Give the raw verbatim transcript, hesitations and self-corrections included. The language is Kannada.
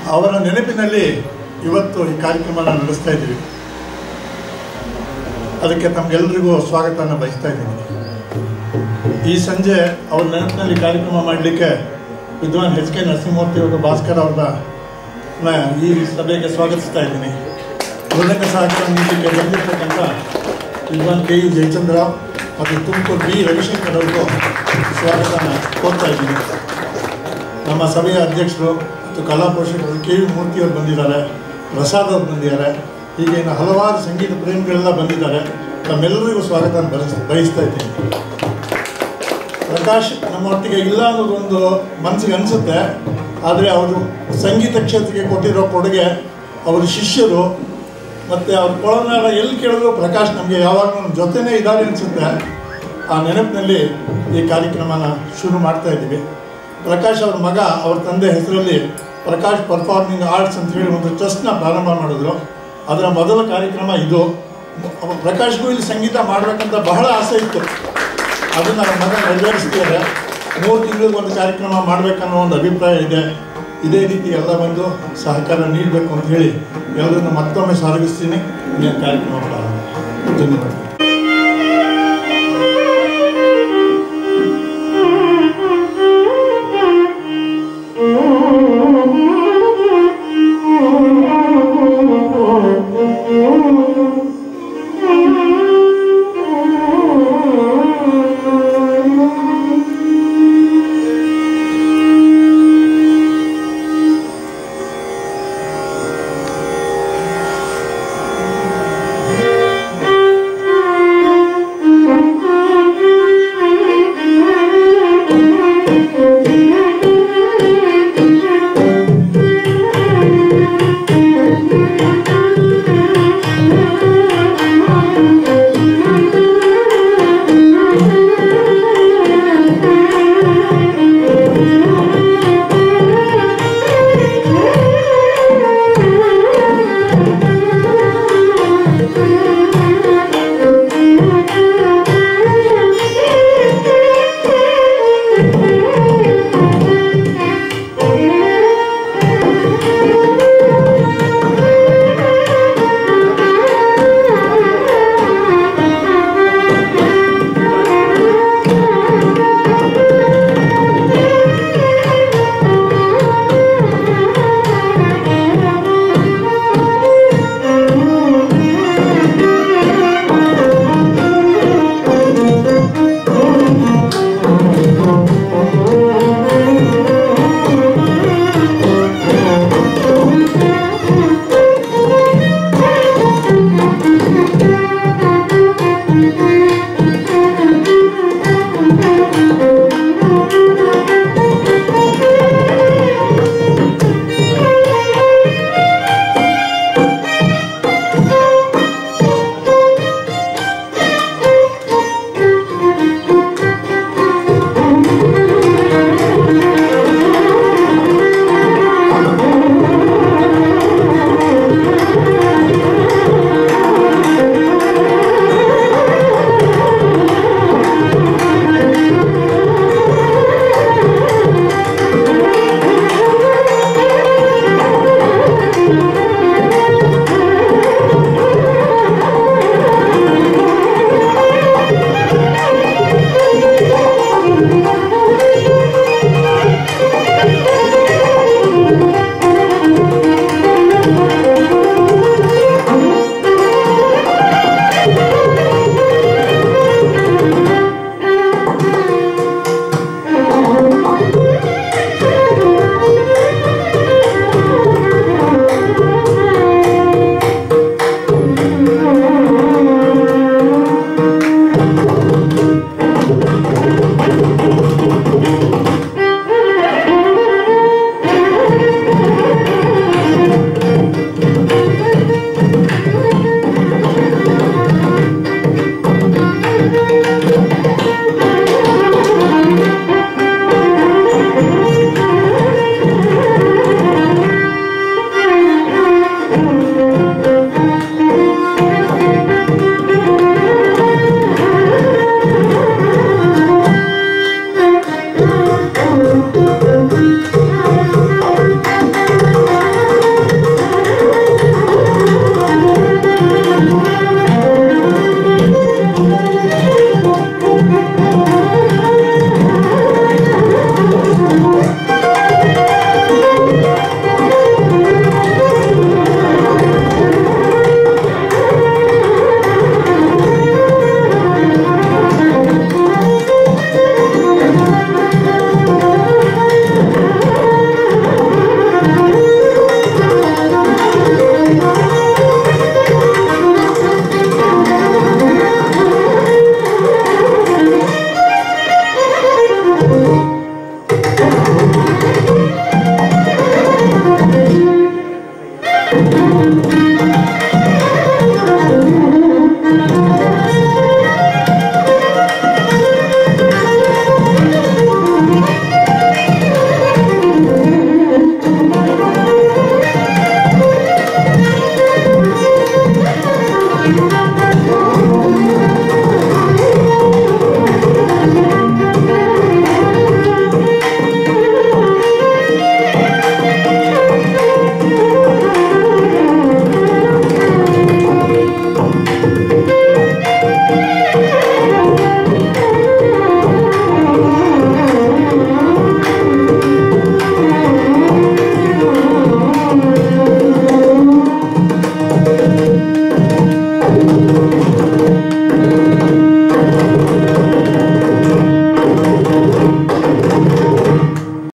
ಅವರ ನೆನಪಿನಲ್ಲಿ ಇವತ್ತು ಈ ಕಾರ್ಯಕ್ರಮನ ನಡೆಸ್ತಾ ಇದ್ದೀವಿ. ಅದಕ್ಕೆ ತಮಗೆಲ್ಲರಿಗೂ ಸ್ವಾಗತನ ಬಯಸ್ತಾ ಇದ್ದೀನಿ. ಈ ಸಂಜೆ ಅವ್ರ ನೆನಪಿನಲ್ಲಿ ಕಾರ್ಯಕ್ರಮ ಮಾಡಲಿಕ್ಕೆ ವಿದ್ವಾನ್ ಎಚ್ ಕೆ ನರಸಿಂಹಮೂರ್ತಿ ಅವರು ಭಾಸ್ಕರ್ ಅವ್ರನ್ನ ಈ ಸಭೆಗೆ ಸ್ವಾಗತಿಸ್ತಾ ಇದ್ದೀನಿ. ಮೃದಂಗ ಸಹಕಾರ ನೀಡಲಿಕ್ಕೆ ಬಂದಿರ್ತಕ್ಕಂಥ ವಿದ್ವಾನ್ ಕೆ ಯು ಜಯಚಂದ್ರ ಮತ್ತು ತುಮಕೂರು ಬಿ ರವಿಶಂಕರ್ ಅವ್ರಿಗೂ ಸ್ವಾಗತನ ಕೋರ್ತಾ ಇದ್ದೀನಿ. ನಮ್ಮ ಸಭೆಯ ಅಧ್ಯಕ್ಷರು ಮತ್ತು ಕಲಾ ಪೋಷಕರು ಕೆ ಯು ಮೂರ್ತಿಯವರು ಬಂದಿದ್ದಾರೆ, ಪ್ರಸಾದ್ ಅವರು ಬಂದಿದ್ದಾರೆ, ಹೀಗೆ ಹಲವಾರು ಸಂಗೀತ ಪ್ರೇಮಿಗಳೆಲ್ಲ ಬಂದಿದ್ದಾರೆ. ತಮ್ಮೆಲ್ಲರಿಗೂ ಸ್ವಾಗತ ಬಯಸ್ ಬಯಸ್ತಾ ಇದ್ದೀನಿ. ಪ್ರಕಾಶ್ ನಮ್ಮೊಟ್ಟಿಗೆ ಇಲ್ಲ ಅನ್ನೋದೊಂದು ಮನಸ್ಸಿಗೆ ಅನಿಸುತ್ತೆ. ಆದರೆ ಅವರು ಸಂಗೀತ ಕ್ಷೇತ್ರಕ್ಕೆ ಕೊಟ್ಟಿರೋ ಕೊಡುಗೆ, ಅವರ ಶಿಷ್ಯರು ಮತ್ತು ಅವ್ರ ಕೊಳನಾಡ ಎಲ್ಲಿ ಕೇಳಿದ್ರು ಪ್ರಕಾಶ್ ನಮಗೆ ಯಾವಾಗ ನಮ್ಮ ಜೊತೆನೇ ಇದ್ದಾರೆ ಅನಿಸುತ್ತೆ. ಆ ನೆನಪಿನಲ್ಲಿ ಈ ಕಾರ್ಯಕ್ರಮನ ಶುರು ಮಾಡ್ತಾ ಇದ್ದೀವಿ. ಪ್ರಕಾಶ್ ಅವ್ರ ಮಗ ಅವ್ರ ತಂದೆ ಹೆಸರಲ್ಲಿ ಪ್ರಕಾಶ್ ಪರ್ಫಾರ್ಮಿಂಗ್ ಆರ್ಟ್ಸ್ ಅಂತ ಹೇಳಿ ಒಂದು ಟ್ರಸ್ಟ್ನ ಪ್ರಾರಂಭ ಮಾಡಿದ್ರು. ಅದರ ಮೊದಲ ಕಾರ್ಯಕ್ರಮ ಇದು. ಪ್ರಕಾಶ್ಗೂ ಇಲ್ಲಿ ಸಂಗೀತ ಮಾಡಬೇಕಂತ ಬಹಳ ಆಸೆ ಇತ್ತು. ಅದನ್ನು ನನ್ನ ಮಗ ನೆರವೇರಿಸ್ತಿದ್ದಾರೆ. ಮೂರು ತಿಂಗಳಿಗೆ ಒಂದು ಕಾರ್ಯಕ್ರಮ ಮಾಡಬೇಕನ್ನೋ ಒಂದು ಅಭಿಪ್ರಾಯ ಇದೆ. ಇದೇ ರೀತಿ ಎಲ್ಲ ಬಂದು ಸಹಕಾರ ನೀಡಬೇಕು ಅಂತ ಹೇಳಿ ಎಲ್ಲರನ್ನು ಮತ್ತೊಮ್ಮೆ ಸ್ವಾಗತಿಸ್ತೀನಿ. ಇನ್ನೇನು ಕಾರ್ಯಕ್ರಮ ಪ್ರಾರಂಭ. ಧನ್ಯವಾದ.